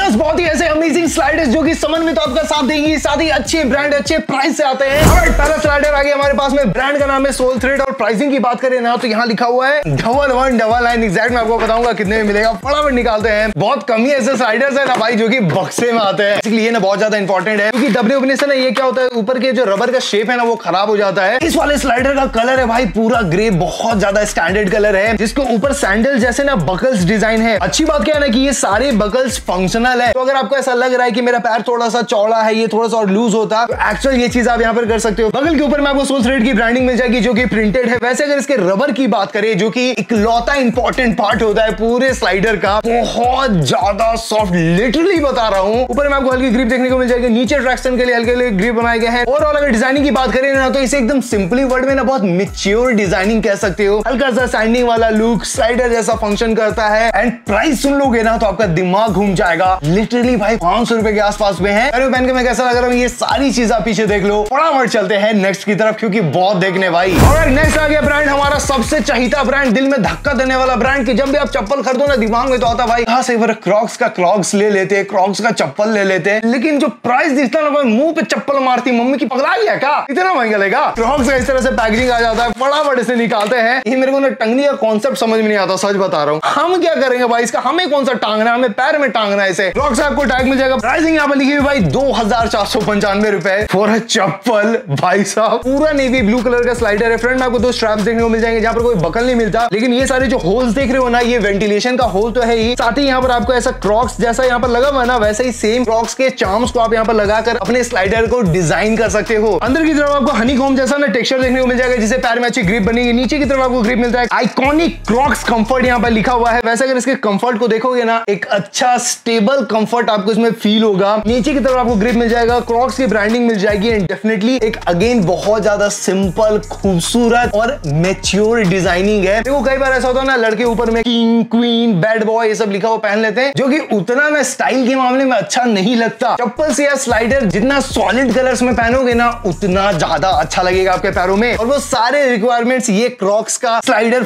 10 बहुत ही ऐसे amazing sliders जो कि समन में तो आपका साथ देंगी, साथ ही अच्छे ब्रांड अच्छे प्राइस से आते हैं। और पहला स्लाइडर आ गया हमारे पास में, ब्रांड का नाम है सोल थ्रेड और प्राइसिंग की बात करें ना तो यहाँ लिखा हुआ है 1199 एग्जैक्ट मैं आपको बताऊंगा कितने में मिलेगा, फटाफट निकालते हैं। बहुत कम ही ऐसे स्लाइडर्स है ना भाई जो कि बक्से में आते हैं, इसलिए ना बहुत ज्यादा इंपॉर्टेंट है क्योंकि दबने उबने से ना ये क्या होता है ऊपर के जो रबर का शेप है ना वो खराब हो जाता है। इस वाले स्लाइडर का कलर है भाई पूरा ग्रे, बहुत ज्यादा स्टैंडर्ड कलर है जिसके ऊपर सैंडल जैसे ना बकल्स डिजाइन है। अच्छी बात क्या है ना कि ये सारे बकल्स फंक्शनल है, तो अगर आपको ऐसा लग रहा है कि मेरा पैर थोड़ा सा चौड़ा है, ये थोड़ा सा और लूज होता तो एक्चुअल ये चीज आप यहाँ पर कर सकते हो। बगल के ऊपर में आपको सोल थ्रेड की ब्रांडिंग मिल जाएगी जो कि प्रिंटेड है। वैसे अगर इसके रबर की बात करें जो कि इकलौता इंपॉर्टेंट पार्ट होता है पूरे स्लाइडर का, बहुत ज्यादा सॉफ्ट, लिटरली बता रहा हूँ। ऊपर में आपको हल्की ग्रिप देखने को मिल जाएगी, नीचे ट्रैक्शन के लिए हल्के ग्रिप बनाए गए हैं। ओवरऑल अगर डिजाइनिंग की बात करें ना तो इसे एकदम सिंपली वर्ड में ना बहुत मैच्योर डिजाइनिंग कह सकते हो। हल्का सा सैंडिंग वाला लुक स्लाइडर जैसा फंक्शन करता है एंड प्राइस सुन लोगे ना तो आपका दिमाग घूम जाएगा। लिटरली भाई 500 रुपए के आसपास में है। पहन के मैं कैसा लग रहा हूँ ये सारी चीज आप पीछे देख लो। फटाफट चलते हैं नेक्स्ट की तरफ क्योंकि बहुत देखने भाई। और नेक्स्ट आ गया ब्रांड हमारा सबसे चहीता ब्रांड, दिल में धक्का देने वाला ब्रांड कि जब भी आप चप्पल खरीदो ना दिमाग में तो आता भाई कहां से क्रॉक्स का क्लॉक्स ले लेते हैं, क्रॉक्स का चप्पल ले लेते हैं, लेकिन जो प्राइस दिखता ना मुंह पे चप्पल मारती मम्मी की पगला गया क्या, इतना महंगा लेगा। क्रॉक्स का इस तरह से पैकेजिंग आ जाता है, फटाफट इसे निकालते हैं। ये मेरे को ना टंगनी का कॉन्सेप्ट समझ में नहीं आता, सच बता रहा हूँ। हम क्या करेंगे भाई इसका, हमें कौन सा टांगना, हमें पैर में टांगना है इसे। क्रॉक्स आपको टैग मिल जाएगा, प्राइसिंग यहाँ पर लिखी हुई भाई 2495 रुपए फॉर अ चप्पल। भाई साहब पूरा नेवी ब्लू कलर का स्लाइडर है। फ्रंट में आपको दो स्ट्रैप्स देखने को मिल जाएंगे जहाँ पर कोई बकल नहीं मिलता, लेकिन ये सारे जो होल्स देख रहे हो ना ये वेंटिलेशन का होल तो है ही, साथ ही यहाँ पर आपको ऐसा क्रॉक्स जैसा यहाँ पर लगा हुआ है ना वैसे ही सेम क्रॉक्स के चार्म्स को आप यहाँ पर लगाकर अपने स्लाइडर को डिजाइन कर सकते हो। अंदर की तरफ आपको हनीकॉम्ब जैसा ना टेक्सचर देखने को मिल जाएगा जिससे पैर में अच्छी ग्रिप बनेगी। नीचे की तरफ आपको ग्रिप मिलता है, आइकॉनिक क्रॉक्स कंफर्ट यहाँ पर लिखा हुआ है। वैसे अगर इसके कंफर्ट को देखोगे ना एक अच्छा स्टेबल कंफर्ट आपको इसमें फील होगा। नीचे की तरफ आपको ग्रिप मिल जाएगा, क्रॉक्स की ब्रांडिंग मिल जाएगी एंड डेफिनेटली एक अगेन बहुत ज्यादा सिंपल खूबसूरत और मैच्योर डिजाइनिंग है। देखो कई बार ऐसा होता है ना लड़के ऊपर में किंग क्वीन बैड बॉय ये सब लिखा हुआ पहन लेते हैं जो कि उतना ना स्टाइल के मामले में अच्छा नहीं लगता। चप्पल से या स्लाइडर जितना सॉलिड कलर्स में पहनोगे ना उतना ज्यादा अच्छा लगेगा आपके पैरों में, और वो सारे रिक्वायरमेंट्स ये क्रॉक्स का स्लाइडर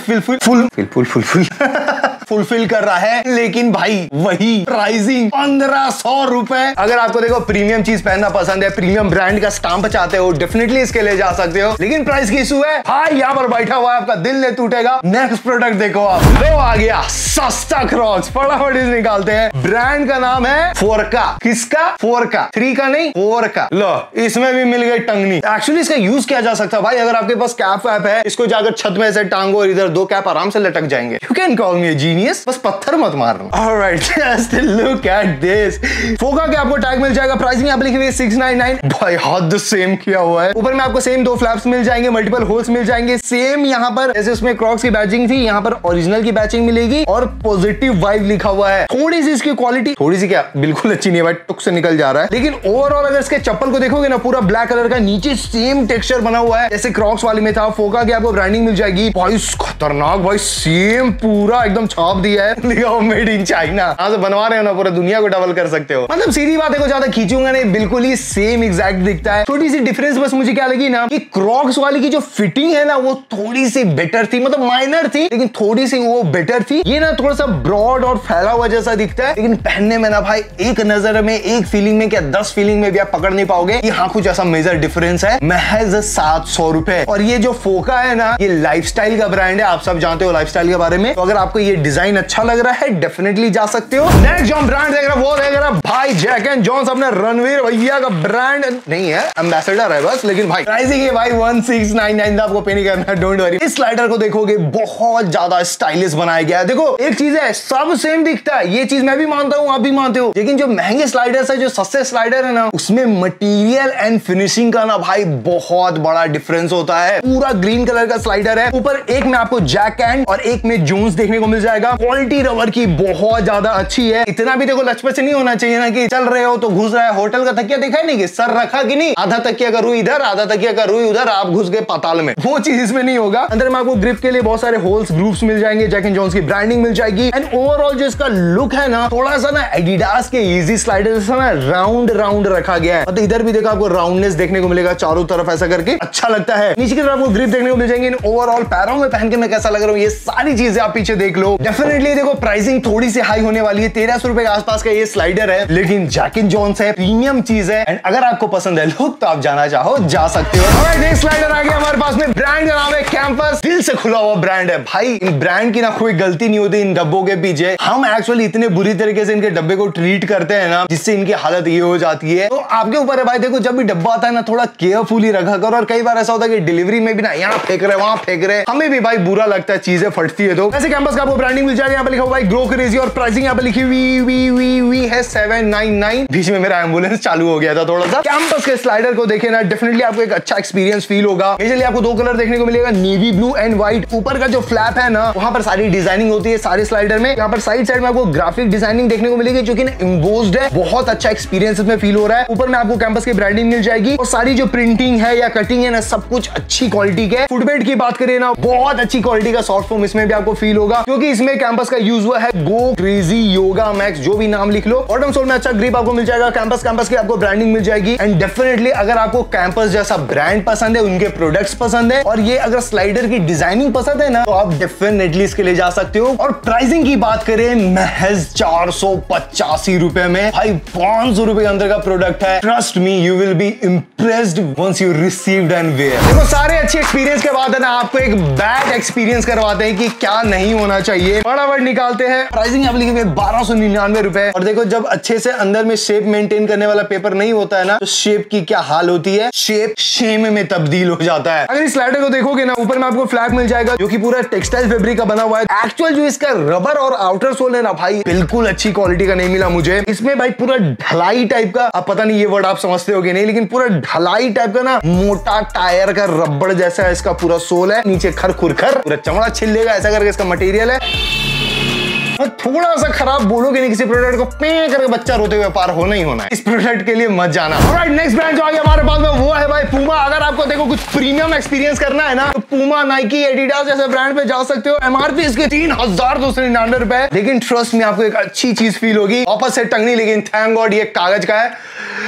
फुलफिल कर रहा है। लेकिन भाई वही प्राइसिंग 1500 रुपए। अगर आपको देखो प्रीमियम चीज पहनना पसंद है, प्रीमियम ब्रांड का स्टाम्प चाहते हो, डेफिनेटली इसके लिए जा सकते हो, लेकिन प्राइस की इशू है भाई। यहाँ पर बैठा हुआ है आपका दिल नहीं टूटेगा। नेक्स्ट प्रोडक्ट देखो आप, लो आ गया सस्ता क्रॉक्स, फटाफट इसे निकालते हैं। ब्रांड का नाम है फोरका। किसका? फोरका, 3 का नहीं 4 का। लो इसमें भी मिल गई टंगनी। एक्चुअली इसका यूज किया जा सकता है भाई, अगर आपके पास कैप वैप है इसको जाकर छत में से टांगो और इधर 2 कैप आराम से लटक जाएंगे। You can call me a genius, बस पत्थर मत मारना। Alright just look at this. फोका के आपको टैग मिल जाएगा, प्राइसिंग यहाँ पे लिखी हुई है 699। भाई हद सेम किया हुआ है। ऊपर में आपको सेम 2 फ्लैप्स मिल जाएंगे, मल्टीपल होल्स मिल जाएंगे सेम। यहाँ पर जैसे उसमें क्रॉक्स की बैचिंग थी यहाँ पर ओरिजिनल की बैचिंग मिलेगी और पॉजिटिव वाइब लिखा हुआ है। थोड़ी सी इसकी क्वालिटी थोड़ी सी क्या बिल्कुल अच्छी नहीं है भाई, टुक से निकल जा रहा है, लेकिन ओवरऑल अगर इसके चप्पल को देखोगे ना पूरा ब्लैक कलर का, नीचे सेम टेक्सचर बना हुआ है जैसे क्रॉक्स वाली में था। फोका की आपको ब्रांडिंग मिल जाएगी। भाई खतरनाक भाई, सेम पूरा एकदम छाप दिया है, लिखा मेड इन चाइना। यहाँ से बनवा रहे हो ना पूरा दुनिया को डबल कर सकते हो। मतलब सीधी बात है को ज्यादा खींचूंगा नहीं, बिल्कुल ही सेम एग्जैक्ट दिखता है। छोटी सी डिफरेंस बस मुझे क्या लगी ना कि क्रॉक्स वाली की जो फिटिंग है ना वो थोड़ी सी बेटर थी, मतलब माइनर थी लेकिन थोड़ी सी वो बेटर थी। ये ना थोड़ा सा ब्रॉड और फैला हुआ जैसा दिखता है, लेकिन पहनने में ना भाई एक नजर में एक फीलिंग में क्या 10 फीलिंग में भी आप पकड़ नहीं पाओगे। यहाँ कुछ ऐसा मेजर डिफरेंस है। महज 700 रुपए। और ये जो फोका है ना ये लाइफस्टाइल का ब्रांड है, आप सब जानते हो लाइफस्टाइल के बारे में, तो अगर आपको ये डिजाइन अच्छा लग रहा है डेफिनेटली जा सकते हो। नेक्स्ट जो ब्रांड देख रहा वो देख रहा भाई जैक एंड जॉन्स, अपने रणवीर भैया का ब्रांड नहीं है, एम्बेसडर है बस, लेकिन भाई प्राइसिंग है भाई 1699, आपको पे नहीं करना, डोंट वरी। इस स्लाइडर को देखोगे बहुत ज्यादा स्टाइलिश बनाया गया है। देखो एक चीज है सब सेम दिखता है, ये चीज मैं भी मानता हूँ आप भी मानते हो, लेकिन जो महंगे स्लाइडर्स है जो सस्ते स्लाइडर है ना उसमें मटेरियल एंड फिनिशिंग का ना भाई बहुत बड़ा डिफरेंस होता है। पूरा ग्रीन कलर का स्लाइडर है, ऊपर एक में आपको जैक एंड और एक में जून्स देखने को मिल जाएगा। क्वालिटी रबर की बहुत ज्यादा अच्छी है। इतना भी देखो लचपच नहीं होना चाहिए ना कि चल रहे हो तो घुस रहा है। होटल का तकिया देखा है नहीं कि सर रखा कि नहीं, आधा तकिया का रुई इधर आधा तकिया का रुई उधर, आप घुस गए पाताल में, वो चीज इसमें नहीं होगा। अंदर में आपको ग्रिप के लिए बहुत सारे होल्स ग्रूव्स मिल जाएंगे, जैक एंड जॉन्स की ब्रांडिंग मिल जाएगी एंड ओवरऑल जो इसका लुक है ना थोड़ा सा ना एडिडास के इजी स्लाइडर जैसा ना राउंड रखा गया है। तो इधर भी देखो आपको राउंडनेस देखने को मिलेगा चारों तरफ ऐसा करके, अच्छा लगता है। नीचे की तरफ आपको ग्रिप देखने को मिल जाएंगे। ओवरऑल पैरों में पहन के मैं कैसा लग रहा हूँ ये सारी चीजें आप पीछे देख लो। डेफिनेटली देखो प्राइसिंग थोड़ी सी हाई होने वाली है, 1300 रुपए के आसपास का ये स्लाइडर है, लेकिन जैक एंड जोन्स है, प्रीमियम चीज है, एंड अगर आपको पसंद है लुक तो आप जाना चाहो जा सकते हो। नेक्स्ट स्लाइडर आ गया हमारे पास में, ब्रांड का नाम है कैंपस। दिल से खुला हुआ ब्रांड है भाई, इन ब्रांड की ना कोई गलती नहीं होती इन डब्बों के पीछे। हम एक्चुअली इतने बुरी तरीके से इनके डब्बे को ट्रीट करते हैं ना, जिससे इनकी हालत ये हो जाती है। तो आपके ऊपर है भाई, देखो जब भी डब्बा आता है ना थोड़ा केयरफुली रखा करो, और कई बार ऐसा होता है कि डिलीवरी में भी ना यहाँ फेंक रहे वहां फेंक रहे, हमें भी भाई बुरा लगता है, चीजें फटती है। तो वैसे कैंपस का आपको ब्रांडिंग मिल जाएगा, यहाँ पे लिखा हुआ है ग्रो क्रेजी, और प्राइसिंग यहाँ पे लिखी हुई है 799। बीच में मेरा एम्बुलेंस चालू हो गया था थोड़ा सा। कैंपस के स्लाइडर को देखे ना, डेफिनेटली आपको एक अच्छा एक्सपीरियंस फील होगा। इसलिए आपको दो कलर देखने को मिलेगा, नेवी ब्लू एंड व्हाइट। ऊपर का जो फ्लैप है ना, वहां पर सारी डिजाइनिंग होती है सारे स्लाइडर में। यहाँ पर साइड में आपको ग्राफिक डिजाइनिंग देखने को मिलेगी, जो कि ना एम्बोस्ड है, बहुत अच्छा एक्सपीरियंस इसमें फील हो रहा है। ऊपर में आपको कैंपस की ब्रांडिंग मिल जाएगी, और सारी जो प्रिंटिंग है या कटिंग है ना, सब कुछ अच्छी क्वालिटी के। फुटबेड की बात करें ना, बहुत अच्छी क्वालिटी का सॉफ्ट फोम इसमें भी आपको फील होगा, क्योंकि इसमें कैंपस का यूज हुआ है गो क्रेजी योगा मैक्स, जो भी नाम लिख लो। बॉटम सोल में अच्छा ग्रिप आपको मिल जाएगा, कैंपस की आपको ब्रांडिंग मिल जाएगी। एंड डेफिनेटली अगर आपको कैंपस जैसा ब्रांड पसंद है, उनके प्रोडक्ट्स पसंद है, और ये अगर स्लाइडर की डिजाइनिंग पसंद है ना, तो आप डेफिनेटली इसके लिए जा सकते हो। और प्राइसिंग की बात करें, महज 485 रुपए में भाई 500 रुपए के अंदर का प्रोडक्ट है। Trust me, you will be impressed once you received and wear. देखो सारे अच्छे एक्सपीरियंस के बाद है ना, आपको एक बैड एक्सपीरियंस करवाते हैं कि क्या नहीं होना चाहिए। फटाफट निकालते हैं। प्राइसिंग आप लिखेंगे 1299 रुपए। और देखो जब अच्छे से अंदर में शेप मेंटेन करने वाला पेपर नहीं होता है ना, तो शेप की क्या हाल होती है, शेप शेम में तब्दील हो जाता है। अगर इस स्लाइडर को देखोगे ना, ऊपर में आपको फ्लैग मिल जाएगा, जो कि पूरा टेक्सटाइल फैब्रिक का बना हुआ है। एक्चुअल जो इसका रबर और आउटर सोल है ना भाई, बिल्कुल अच्छी क्वालिटी का नहीं मिला मुझे। इसमें भाई पूरा ढलाई टाइप का, अब पता नहीं ये वर्ड आप समझते हो कि नहीं, लेकिन पूरा ढलाई टाइप का ना, मोटा टायर का रबड़ जैसा है इसका पूरा सोल है। नीचे खर खुरखर पूरा चमड़ा छिलेगा, ऐसा करके इसका मटेरियल है। थोड़ा सा खराब बोलोगे नहीं किसी प्रोडक्ट को, पे करके बच्चा रोते हुए पार होना ही होना है। इस प्रोडक्ट के लिए मत जाना। ऑलराइट, नेक्स्ट ब्रांड जो आ गया हमारे पास में, वो है भाई पूमा। अगर आपको देखो कुछ प्रीमियम एक्सपीरियंस करना है ना, तो पूमा, नाइकी, एडिडास जैसे ब्रांड पे जा सकते हो। एमआरपी इसके 3299 रुपए, लेकिन ट्रस्ट में आपको एक अच्छी चीज फील होगी। वापस से टंग नहीं, लेकिन थैंक गॉड ये कागज का है।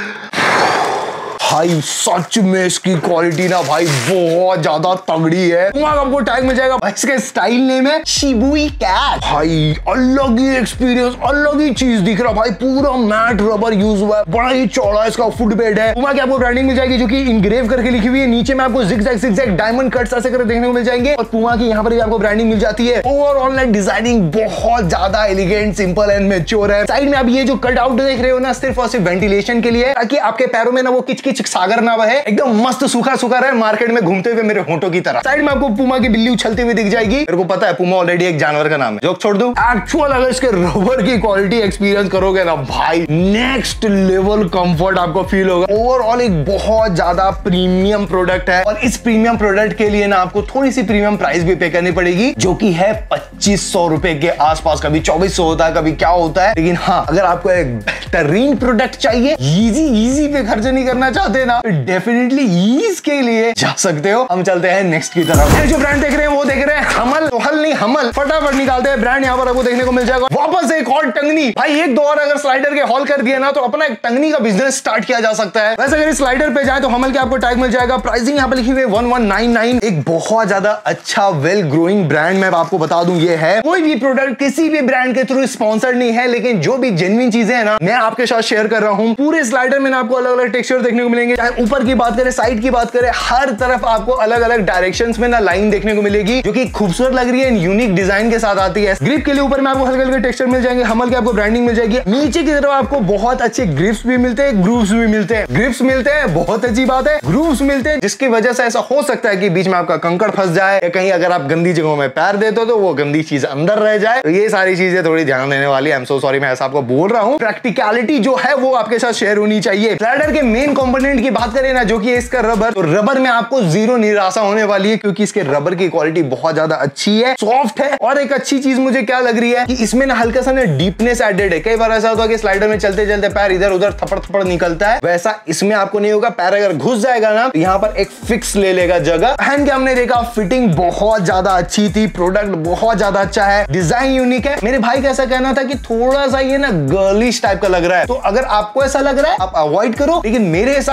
भाई सच में इसकी क्वालिटी ना भाई बहुत ज्यादा तगड़ी है। आपको टैग मिल जाएगा, इसके स्टाइल नेम है शिबुई कैट। भाई अलग ही एक्सपीरियंस, अलग ही चीज दिख रहा भाई, पूरा मैट रबर यूज हुआ है, बड़ा ही चौड़ा इसका फुटबेड है। पूमा की आपको ब्रांडिंग मिल जाएगी, जो कि इनग्रेव करके लिखी हुई है। नीचे में आपको जिगजैग डायमंड कट्स ऐसे करके देखने को मिल जाएंगे, और पूमा की यहाँ पर भी आपको ब्रांडिंग मिल जाती है। ओवरऑल डिजाइनिंग बहुत ज्यादा एलिगेंट, सिंपल एंड मैच्योर है। साइड में आप ये जो कट आउट देख रहे हो ना, सिर्फ और सिर्फ वेंटिलेशन के लिए, ताकि आपके पैरों में ना वो किच सागर ना बहे, एकदम मस्त सूखा सूखा रहे, मार्केट में घूमते हुए मेरे होंठों की तरह। साइड में आपको पूमा की बिल्ली उछलते हुए दिख जाएगी। मेरे को पता है पूमा ऑलरेडी एक जानवर का नाम है, जोक छोड़ दूं। एक्चुअल अगर इसके रबर की क्वालिटी एक्सपीरियंस करोगे ना भाई, नेक्स्ट लेवल कंफर्ट आपको फील होगा। ओवरऑल एक बहुत ज्यादा प्रीमियम प्रोडक्ट है, और इस प्रीमियम प्रोडक्ट के लिए ना आपको थोड़ी सी प्रीमियम प्राइस भी पे करनी पड़ेगी, जो कि है 2500 रुपए के आसपास। कभी 2400 होता है, कभी क्या होता है। लेकिन हाँ, अगर आपको एक बेहतरीन प्रोडक्ट चाहिए, इजी पे खर्च नहीं करना चाहते ना, डेफिनेटली ईज के लिए जा सकते हो। हम चलते हैं नेक्स्ट की तरफ। जो ब्रांड देख रहे हैं वो देख रहे हैं हमल, तो हल नहीं हमल। फटाफट निकालते हैं ब्रांड, यहाँ पर आपको देखने को मिल जाएगा। वापस एक और टंगनी भाई, एक दो और अगर स्लाइडर के हॉल कर दिया ना, तो अपना एक टंगनी का बिजनेस स्टार्ट किया जा सकता है। वैसे अगर इस स्लाइडर पे जाए तो हमल के आपको टैग मिल जाएगा। प्राइसिंग यहाँ पे लिखी हुई है 1199। एक बहुत ज्यादा अच्छा वेल ग्रोइंग ब्रांड, मैं आपको बता दूं ये है। कोई भी प्रोडक्ट किसी भी ब्रांड के थ्रू स्पॉन्सर्ड नहीं है, लेकिन जो भी जेन्युइन चीजें है ना, मैं आपके साथ शेयर कर रहा हूँ। पूरे स्लाइडर में आपको अलग अलग टेक्सचर देखने को मिलेंगे, चाहे ऊपर की बात करें, साइड की बात करें, हर तरफ आपको अलग अलग डायरेक्शंस में ना लाइन देखने को मिलेगी, जो कि खूबसूरत लग रही है, यूनिक डिजाइन के साथ आती है। ग्रिप के लिए ऊपर में आपको हल्के हल्के टेक्सचर मिल जाएंगे, हमल की आपको ब्रांडिंग मिल जाएगी। नीचे की तरफ आपको बहुत अच्छे ग्रिप्स भी मिलते हैं, ग्रूव्स भी मिलते हैं। ग्रिप्स मिलते हैं, बहुत अच्छी बात है। ग्रूव्स मिलते हैं, जिसकी वजह से ऐसा हो सकता है कि बीच में आपका कंकड़ फंस जाए, या कहीं अगर आप गंदी जगहों में पैर देते हो तो वो गंदी चीज अंदर रह जाए। तो ये सारी चीजें थोड़ी ध्यान देने वाली है। आई एम सो सॉरी, मैं ऐसा आपको बोल रहा हूँ। प्रैक्टिकलिटी जो है वो आपके साथ शेयर होनी चाहिए। स्लाइडर के मेन कंपोनेंट की बात करें ना, जो कि इसका रबर, तो रबर में आपको जीरो निराशा होने वाली है, क्योंकि इसके रबर की क्वालिटी बहुत ज्यादा अच्छी है, सॉफ्ट है। और एक अच्छी चीज मुझे क्या लग रही है कि इसमें ना हल्का सा ना डीपनेस एडेड है। कई बार ऐसा होता है कि स्लाइडर में चलते चलते पैर इधर उधर थपड़ थपड़ निकलता है, वैसा इसमें आपको नहीं होगा। पैर अगर घुस जाएगा ना, तो यहाँ पर एक फिक्स ले लेगा जगह। पहन के हमने देखा, फिटिंग बहुत ज्यादा अच्छी थी, प्रोडक्ट बहुत ज्यादा अच्छा है, डिजाइन यूनिक है। मेरे भाई का ऐसा कहना था कि थोड़ा सा ये ना गर्लिश टाइप का लग रहा है, तो अगर आपको ऐसा लग रहा है आप अवॉइड करो, लेकिन मेरे हिसाब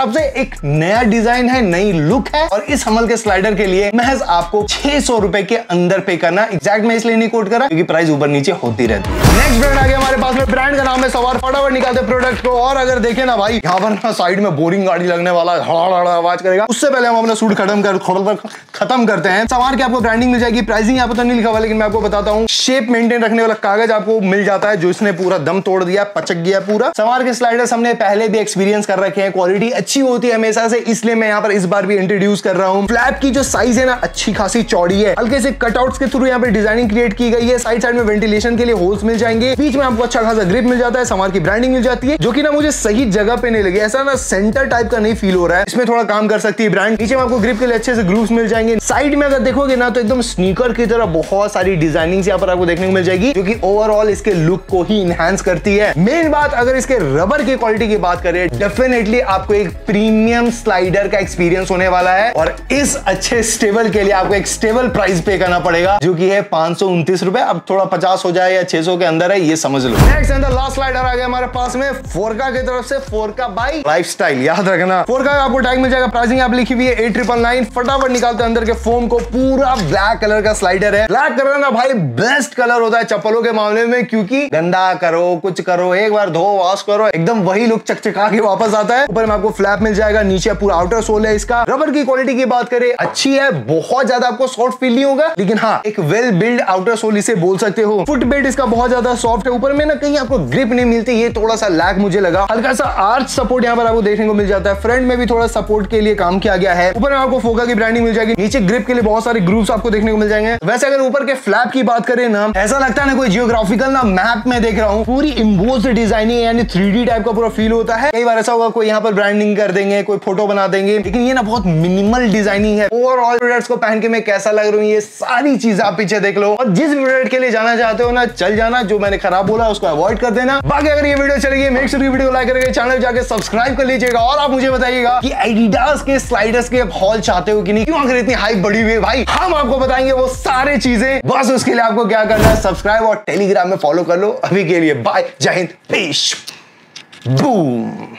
हिसाब से एक नया डिजाइन है, नई लुक है और इस हमल के स्लाइडर के लिए महज आपको 600 रुपए के अंदर पे करना। एग्जैक्ट मैं इसलिए नहीं कोट करा क्योंकि प्राइस ऊपर नीचे होती रहती है। नेक्स्ट ब्रांड आ गया हमारे पास में, ब्रांड का नाम है सवार। फटाफट निकालते प्रोडक्ट को और अगर देखें ना भाई, यहाँ पर ना साइड में बोरिंग गाड़ी लगने वाला आवाज करेगा। उससे पहले हम अपना सूट खत्म करते हैं। सवार की आपको ब्रांडिंग मिल जाएगी, प्राइसिंग यहाँ पर तो नहीं लिखा हुआ लेकिन मैं आपको बताता हूँ। शेप मेंटेन रखने वाला कागज आपको मिल जाता है जो इसने पूरा दम तोड़ दिया, पचक गया पूरा। सवार के स्लाइडर्स हमने पहले भी एक्सपीरियंस कर रखे हैं, क्वालिटी अच्छी होती है हमेशा से, इसलिए मैं यहाँ पर इस बार भी इंट्रोड्यूस कर रहा हूँ। फ्लैप की जो साइज है ना अच्छी खासी चौड़ी है, हल्के से कटआउट्स के थ्रू यहाँ पे डिजाइनिंग क्रिएट की गई है। साइड साइड में वेंटिलेशन के लिए होल्स मिल जाएंगे, बीच में आपको अच्छा खासा ग्रिप मिल जाता है, सवार की ब्रांडिंग मिल जाती है जो कि ना मुझे सही जगह पे नहीं लगी, ऐसा ना सेंटर टाइप का नहीं फील हो रहा है, इसमें थोड़ा काम कर सकती है ब्रांड। नीचे में आपको ग्रिप के लिए अच्छे से ग्रूव्स मिल जाएंगे। साइड में अगर देखोगे ना तो एकदम स्नीकर की तरह बहुत सारी डिजाइनिंग यहाँ पर आपको देखने को मिल जाएगी जो कि ओवरऑल इसके लुक को ही इनहांस करती है। मेन बात अगर इसके रबर की क्वालिटी की बात करें, डेफिनेटली आपको एक प्रीमियम स्लाइडर का एक्सपीरियंस होने वाला है और इस अच्छे स्टेबल के लिए आपको एक स्टेबल प्राइस पे करना पड़ेगा जो कि है 529 रुपए। अब थोड़ा 50 हो जाए या 600 के अंदर है, ये समझ लो। Next and the last slider आ गया हमारे पास में फोरका की तरफ से, फोरका बाई लाइफस्टाइल, याद रखना फोरका आपको टैग मिल जाएगा। प्राइसिंग आप लिखी हुई है 8999। फटाफट निकालते अंदर के फोम को, पूरा ब्लैक कलर का स्लाइडर है। ब्लैक कलर ना भाई बेस्ट कलर होता है चप्पलों के मामले में, क्योंकि गंदा करो कुछ करो, एक बार धो वॉश करो, एकदम वही लुक चकचका के वापस आता है। ऊपर में आपको फ्लैप मिल जाएगा, नीचे पूरा आउटर सोल है इसका। रबर की क्वालिटी की बात करें अच्छी है, बहुत ज्यादा आपको सॉफ्ट फील नहीं होगा लेकिन हाँ एक वेल बिल्ड आउटर सोल इसे बोल सकते हो। फुट बेड इसका बहुत ज्यादा सॉफ्ट है, ऊपर में ना कहीं आपको ग्रिप नहीं मिलती, ये थोड़ा सा लैग मुझे लगा। हल्का सा आर्च सपोर्ट यहाँ पर आपको देखने को मिल जाता है, फ्रंट में भी थोड़ा सपोर्ट के लिए काम किया गया है। ऊपर में आपको फोका की ब्रांडिंग मिल जाएगी, नीचे ग्रिप के लिए बहुत सारे ग्रूव्स आपको देखने को मिल जाएंगे। वैसे अगर ऊपर के फ्लैप की बात करें ना, ऐसा लगता है ना कोई जियोग्राफिकल ना मैप में देख रहा हूँ, पूरी इम्बोस्ड डिजाइनिंग यानी 3D टाइप का पूरा फील होता है। कई बार ऐसा होगा कोई यहाँ पर ब्रांडिंग कर देंगे, कोई फोटो बना देंगे, लेकिन ये ना बहुत मिनिमल डिजाइनिंग है। ओवरऑल प्रोडक्ट्स को पहन के मैं कैसा लग रहा हूँ ये सारी चीजें आप पीछे देख लो, और जिस प्रोडक्ट के लिए जाना चाहते हो ना चल जाना, जो मैंने खराब बोला उसको अवॉइड कर देना। बाकी अगर ये वीडियो चलेगी मेक श्योर वीडियो लाइक करके चैनल जाके सब्सक्राइब कर लीजिएगा और आप मुझे बताइएगा कि एडिडास के स्लाइडर्स के हॉल चाहते हो कि नहीं, क्यों आखिर इतनी हाइप बढ़ी हुई है भाई, हम आपको बताएंगे वो सारी चीजें। बस उसके लिए आपको क्या करना है, सब्सक्राइब और टेलीग्राम में फॉलो कर लो। अभी के लिए बाय, जय हिंद, पीस, बूम।